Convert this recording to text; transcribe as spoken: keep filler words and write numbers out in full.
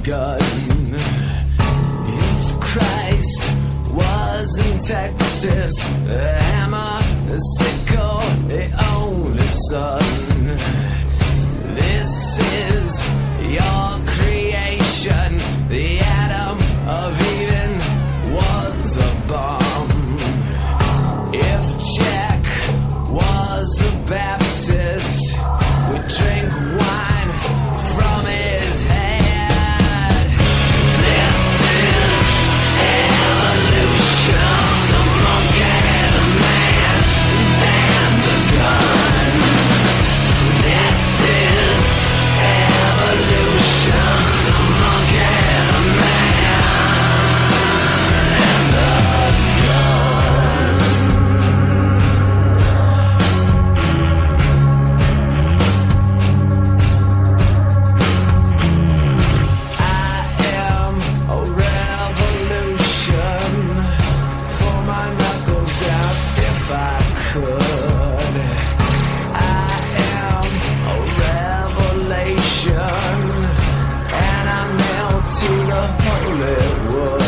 gun. If Christ was in Texas, the hammer, the sickle, the only son. This is your creation. The atom of Eden was a bomb. If Jack was a Baptist, we drink wine from his head. This is evolution. The monkey, the man, and the gun. This is evolution. The monkey, the man, and the to the Hollywood.